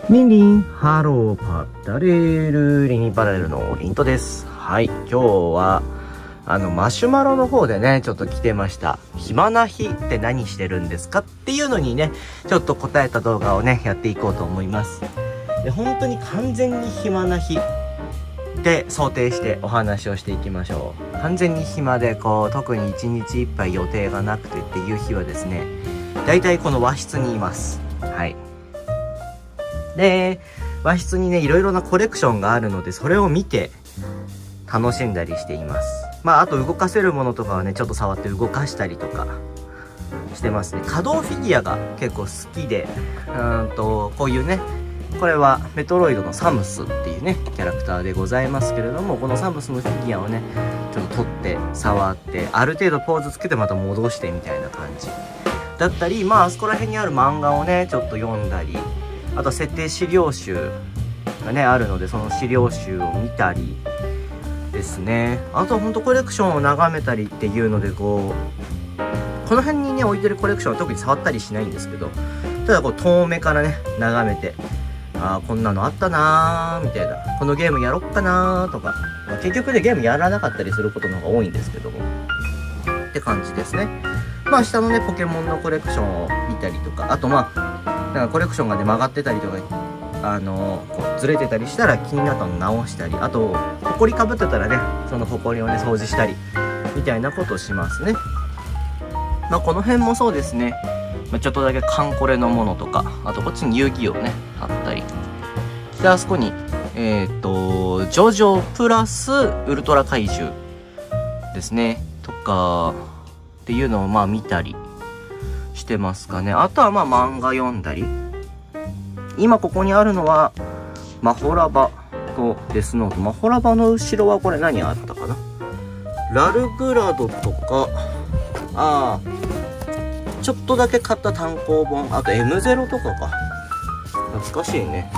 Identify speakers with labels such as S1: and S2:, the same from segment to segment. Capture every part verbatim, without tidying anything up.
S1: リンリン、ハローパラレル、リニパラレルのリントです。はい、今日は、あの、マシュマロの方でね、ちょっと来てました。暇な日って何してるんですかっていうのにね、ちょっと答えた動画をね、やっていこうと思います。で、本当に完全に暇な日で想定してお話をしていきましょう。完全に暇で、こう、特に一日いっぱい予定がなくてっていう日はですね、だいたいこの和室にいます。はい。で、和室にね、いろいろなコレクションがあるので、それを見て楽しんだりしています。まあ、あと動かせるものとかはね、ちょっと触って動かしたりとかしてますね。可動フィギュアが結構好きで、うーんと、こういうね、これはメトロイドのサムスっていうね、キャラクターでございますけれども、このサムスのフィギュアをね、ちょっと取って触って、ある程度ポーズつけてまた戻してみたいな感じだったり、まあ、あそこら辺にある漫画をね、ちょっと読んだり、あと設定資料集がねあるので、その資料集を見たりですね。あとはほんとコレクションを眺めたりっていうので、こうこの辺にね置いてるコレクションは特に触ったりしないんですけど、ただこう遠目からね眺めて、あーこんなのあったなーみたいな、このゲームやろっかなーとか、まあ、結局ねゲームやらなかったりすることの方が多いんですけどもって感じですね。まあ下のねポケモンのコレクションを見たりとか、あとまあなんかコレクションがね曲がってたりとか、あのー、こうずれてたりしたら気になったの直したり、あとホコリかぶってたらねそのホコリをね掃除したりみたいなことをしますね。まあこの辺もそうですね、まあ、ちょっとだけカンコレのものとか、あとこっちに遊戯王ねあったりで、あそこにえっ、ー、とジョジョプラスウルトラ怪獣ですねとかっていうのをまあ見たりしてますかね。あとはまあ漫画読んだり、今ここにあるのはマホラバとデスノート。マホラバの後ろはこれ何あったかな、ラルグラドとか、ああちょっとだけ買った単行本、あと エムゼロ とかか、懐かしいね。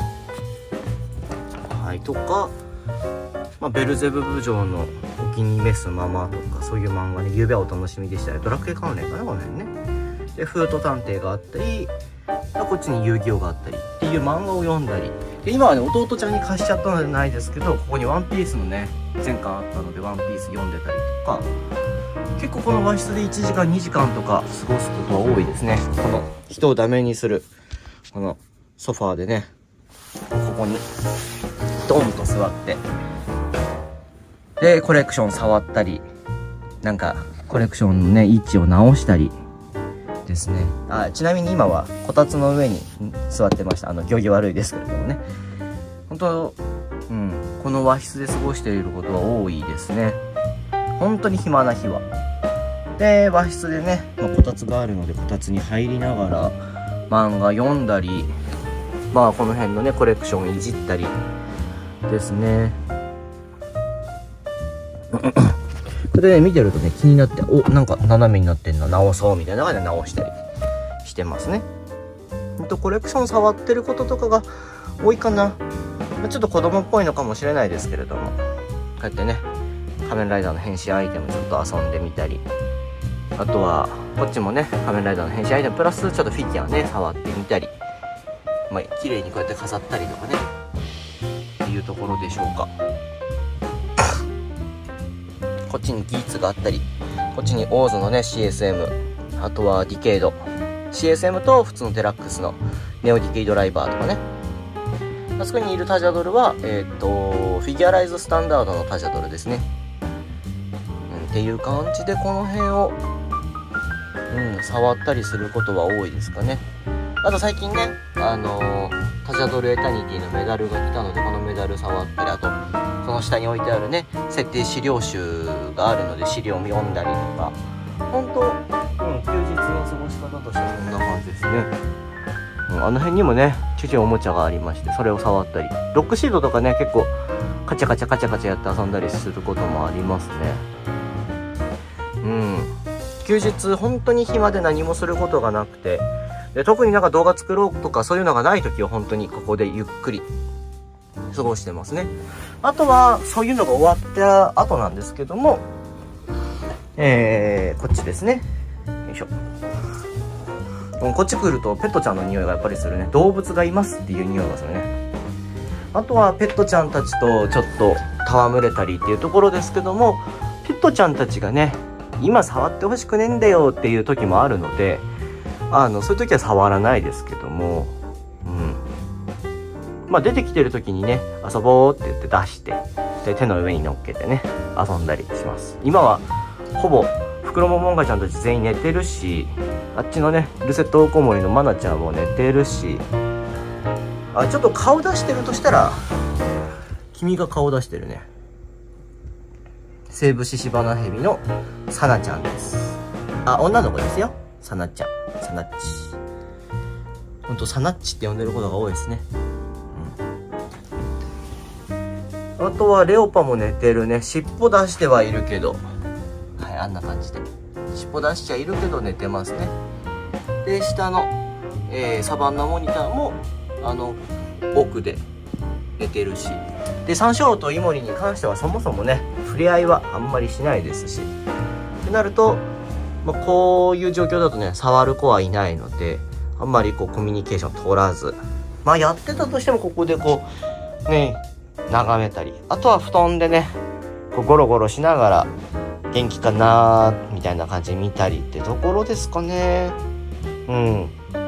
S1: はい、とか、まあ、ベルゼブブ城のお気に召すままとか、そういう漫画ね、ゆうべはお楽しみでしたね。ドラクエ関連かなこの辺ね。でフート探偵があったり、こっちに遊戯王があったりっていう漫画を読んだりで、今はね弟ちゃんに貸しちゃったのでないですけど、ここにワンピースのね全巻あったのでワンピース読んでたりとか、結構この和室でいちじかんにじかんとか過ごすことは多いですね。この人をダメにするこのソファーでね、ここにドンと座ってでコレクション触ったり、なんかコレクションのね位置を直したりですね。あ、ちなみに今はこたつの上に座ってました。あの行儀悪いですけれどもね、本当、うん、この和室で過ごしていることは多いですね。本当に暇な日は。で和室でね、まあ、こたつがあるのでこたつに入りながら漫画読んだり、まあこの辺のねコレクションいじったりですね。それでね見てるとね気になって、お、なんか斜めになってんな、直そうみたいなので直したりしてますね。ほんとコレクション触ってることとかが多いかな。ちょっと子供っぽいのかもしれないですけれども、こうやってね仮面ライダーの変身アイテムちょっと遊んでみたり、あとはこっちもね仮面ライダーの変身アイテムプラスちょっとフィギュアね触ってみたり、まあ綺麗にこうやって飾ったりとかねっていうところでしょうか。こっちにギーツがあったり、こっちにオーズのね シーエスエム、 あとはディケイド シーエスエム と普通のデラックスのネオディケイドライバーとかね、あそこにいるタジャドルはえっ、ー、とフィギュアライズスタンダードのタジャドルですね、うん、っていう感じでこの辺を、うん、触ったりすることは多いですかね。あと最近ねあのー、タジャドルエタニティのメダルが来たので、このメダル触ったり、あとその下に置いてあるね設定資料集があるので資料を読んだりとか、ほんと、うん、休日の過ごし方としてはこんな感じですね、うん、あの辺にもねちっちゃいおもちゃがありまして、それを触ったり、ロックシードとかね結構カチャカチャカチャカチャやって遊んだりすることもありますね。うん、休日本当に暇で何もすることがなくて、で特になんか動画作ろうとかそういうのがない時は本当にここでゆっくり過ごしてますね。あとはそういうのが終わった後なんですけども、えー、こっちですね、よいしょ、 こっち来るとペットちゃんの匂いがやっぱりするね。動物がいますっていう匂いがするね。あとはペットちゃんたちとちょっと戯れたりっていうところですけども、ペットちゃんたちがね、今触ってほしくねえんだよっていう時もあるので、あのそういう時は触らないですけども、うんまあ出てきてる時にね、遊ぼうって言って出して、で手の上に乗っけてね遊んだりします。今はほぼフクロモモンガちゃんたち全員寝てるし、あっちのねルセットオオコモリのマナちゃんも寝てるし、あちょっと顔出してるとしたら君が顔出してるね。セイブシシバナヘビのサナちゃんです。あ、女の子ですよ。サナちゃん、サナッチ。ほんとサナッチって呼んでることが多いですね。うん、あとはレオパも寝てるね。尻尾出してはいるけど、はい、あんな感じで尻尾出しちゃいるけど寝てますね。で下の、えー、サバンナモニターもあの奥で寝てるし、でサンショウとイモリに関してはそもそもね触れ合いはあんまりしないですし、ってなると、まあ、こういう状況だとね触る子はいないので、あんまりこうコミュニケーション取らず、まあやってたとしてもここでこうね眺めたり、あとは布団でねこうゴロゴロしながら元気かなーみたいな感じで見たりってところですかね。うん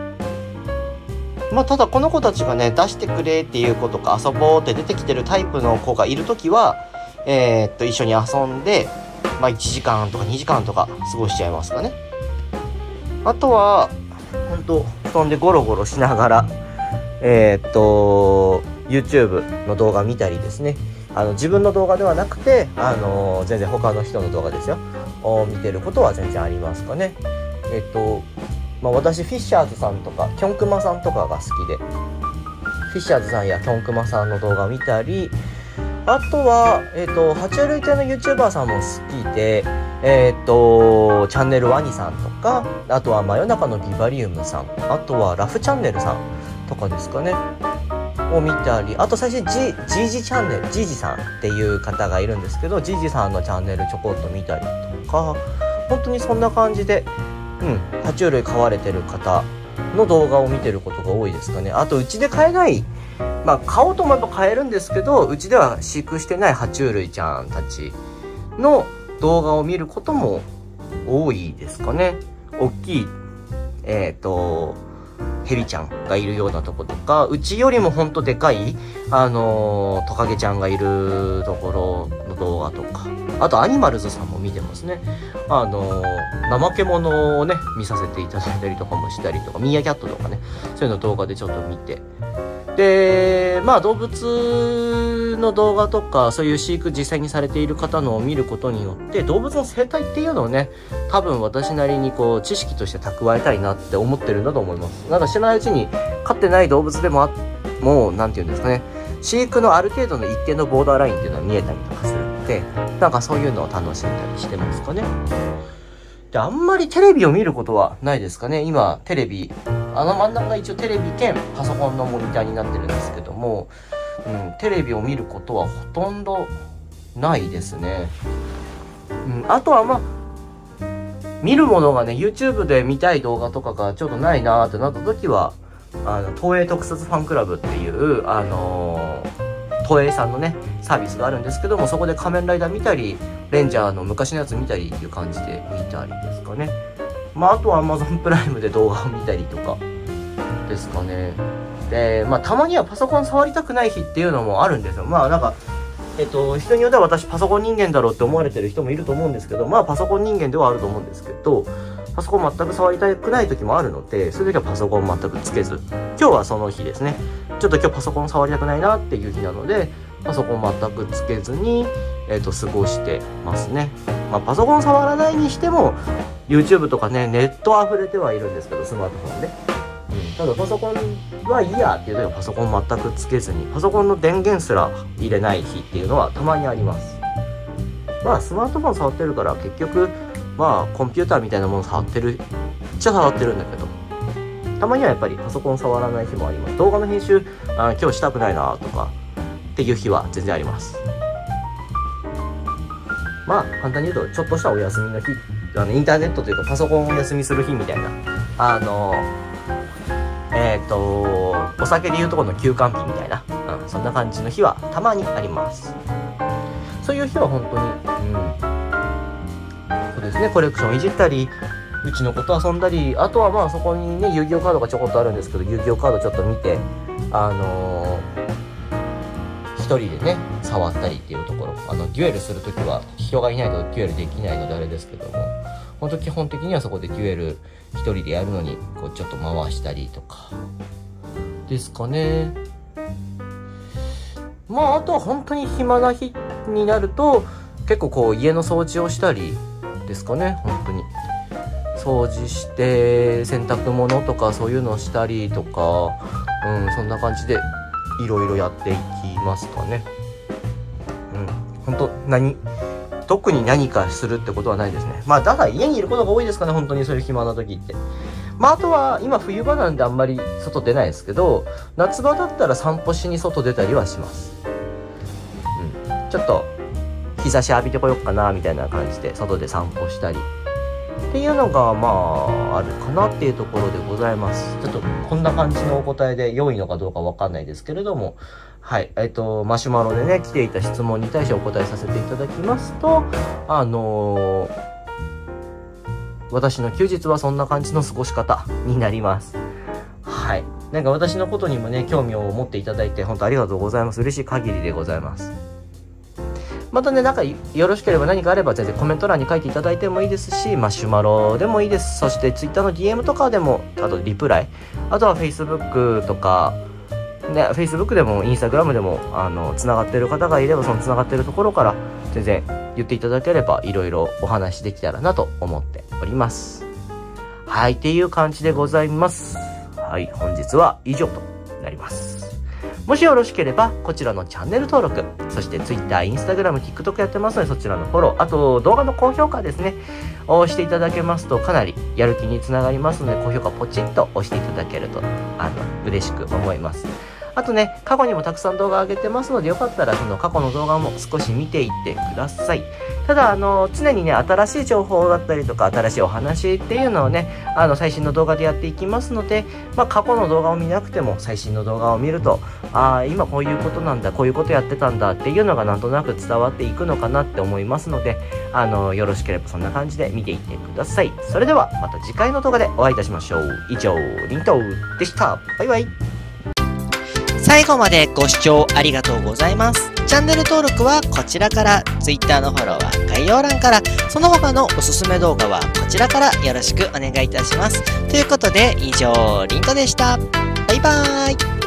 S1: まあただこの子たちがね出してくれっていう子とか遊ぼうって出てきてるタイプの子がいるときは、えー、っと一緒に遊んで、まあいちじかんとかにじかんとか過ごしちゃいますかね。あとはほんと布団でゴロゴロしながらえー、っと YouTube の動画見たりですね、あの自分の動画ではなくて、あのー、全然他の人の動画ですよを見てることは全然ありますかね。えっとまあ、私フィッシャーズさんとかキョンクマさんとかが好きで、フィッシャーズさんやキョンクマさんの動画を見たり、あとは、えっと、爬虫類系の YouTuber さんも好きで、えっと、チャンネルワニさんとか、あとは真夜中のビバリウムさん、あとはラフチャンネルさんとかですかねを見たり、あと最初に G ジージチャンネル、ジージさんっていう方がいるんですけど、ジージさんのチャンネルちょこっと見たりとか、本当にそんな感じで、うん、爬虫類飼われてる方の動画を見てることが多いですかね。あとうちで飼えない、まあ飼おうと思えば飼えるんですけど、うちでは飼育してない爬虫類ちゃんたちの動画を見ることも多いですかね。大きいえっとヘビちゃんがいるようなとことか、うちよりもほんとでかいあのー、トカゲちゃんがいるところの動画とか、あとアニマルズさんも見てますね。あのー、怠け者をね見させていただいたりとかもしたりとか、ミーアキャットとかね、そういうの動画でちょっと見て、でまあ動物の動画とかそういう飼育実際にされている方のを見ることによって、動物の生態っていうのをね多分私なりにこう知識として蓄えたいなって思ってるんだと思います。なんか知らないうちに飼ってない動物でもあもうなんていうんですかね、飼育のある程度の一定のボーダーラインっていうのは見えたりとかするので、なんかそういうのを楽しんだりしてますかね。で、あんまりテレビを見ることはないですかね。今テレビ、あの真ん中が一応テレビ兼パソコンのモニターになってるんですけども、うん、テレビを見ることはほとんどないですね。うん、あとはまあ見るものがね YouTube で見たい動画とかがちょっとないなーってなった時は、あの東映特撮ファンクラブっていうあのー、東映さんのねサービスがあるんですけども、そこで仮面ライダー見たりレンジャーの昔のやつ見たりっていう感じで見たりですかね。まああとは Amazon プライムで動画を見たりとかですかね。でまあたまにはパソコン触りたくない日っていうのもあるんですよ。まあなんかえっと人によっては私パソコン人間だろうって思われてる人もいると思うんですけど、まあパソコン人間ではあると思うんですけど、パソコン全く触りたくない時もあるので、そういう時はパソコン全くつけず、今日はその日ですね。ちょっと今日パソコン触りたくないなっていう日なので、パソコン全くつけずに、えっと過ごしてますね。まあパソコン触らないにしても YouTube とかねネット溢れてはいるんですけど、スマートフォンで、うん、ただパソコンはいいやっていう時はパソコン全くつけずに、パソコンの電源すら入れない日っていうのはたまにあります。まあスマートフォン触ってるから結局まあコンピューターみたいなもの触ってるっちゃ触ってるんだけど、たまにはやっぱりパソコン触らない日もあります。動画の編集あ今日したくないなとかっていう日は全然あります。まあ簡単に言うとちょっとしたお休みの日、あのインターネットというかパソコンをお休みする日みたいなあのえっとお酒でいうところの休館日みたいな、うん、そんな感じの日はたまにあります。そういう日は本当に、うん、そうですね、コレクションいじったり、うちの子と遊んだり、あとはまあそこにね遊戯王カードがちょこっとあるんですけど、遊戯王カードちょっと見て、あのー、一人でね触ったりっていうところ、あのデュエルするときは人がいないとデュエルできないのであれですけども、本当基本的にはそこでデュエル一人でやるのにこうちょっと回したりとかですかね。まああとは本当に暇な日になると結構こう家の掃除をしたりですかね。本当に掃除して洗濯物とかそういうのをしたりとか、うん、そんな感じでいろいろやっていきますかね。うん、本当何特に何かするってことはないですね。まあただ家にいることが多いですかね、本当にそういう暇な時って。まああとは今冬場なんであんまり外出ないですけど、夏場だったら散歩しに外出たりはします。うん、ちょっと日差し浴びてこようかなみたいな感じで外で散歩したりっていうのがまああるかなっていうところでございます。ちょっとこんな感じのお答えで良いのかどうかわかんないですけれども、はい、えっとマシュマロでね来ていた質問に対してお答えさせていただきますと、あのー、私の休日はそんな感じの過ごし方になります。はい、なんか私のことにもね興味を持っていただいて本当ありがとうございます。嬉しい限りでございます。またね、なんかよろしければ何かあれば全然コメント欄に書いていただいてもいいですし、マシュマロでもいいです。そしてツイッターの ディーエム とかでも、あとリプライ、あとは Facebook とかね、Facebook でも Instagram でもあのつながってる方がいれば、そのつながってるところから全然言っていただければいろいろお話できたらなと思っております。はい、っていう感じでございます。はい、本日は以上となります。もしよろしければこちらのチャンネル登録、そして Twitter、Instagram、TikTok やってますのでそちらのフォロー、あと動画の高評価ですねを押していただけますとかなりやる気につながりますので、高評価ポチッと押していただけるとあの嬉しく思います。あとね、過去にもたくさん動画上げてますのでよかったらその過去の動画も少し見ていってください。ただあの常にね新しい情報だったりとか新しいお話っていうのをねあの最新の動画でやっていきますので、まあ、過去の動画を見なくても最新の動画を見ると、ああ今こういうことなんだ、こういうことやってたんだっていうのがなんとなく伝わっていくのかなって思いますので、あのよろしければそんな感じで見ていってください。それではまた次回の動画でお会いいたしましょう。以上リントでした。バイバイ。
S2: 最後までご視聴ありがとうございます。チャンネル登録はこちらから、Twitter のフォローは概要欄から、その他のおすすめ動画はこちらからよろしくお願いいたします。ということで以上、リントでした。バイバーイ。